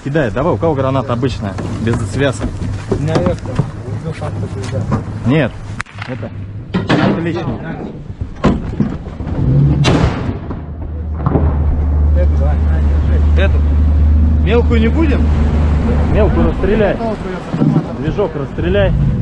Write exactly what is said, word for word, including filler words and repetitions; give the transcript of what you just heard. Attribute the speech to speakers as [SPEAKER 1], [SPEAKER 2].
[SPEAKER 1] кидай. Давай, у кого граната обычная, без связки?
[SPEAKER 2] У меня это,
[SPEAKER 1] нет, это отлично. Эту. Мелкую не будем? Мелкую расстреляй. Движок расстреляй.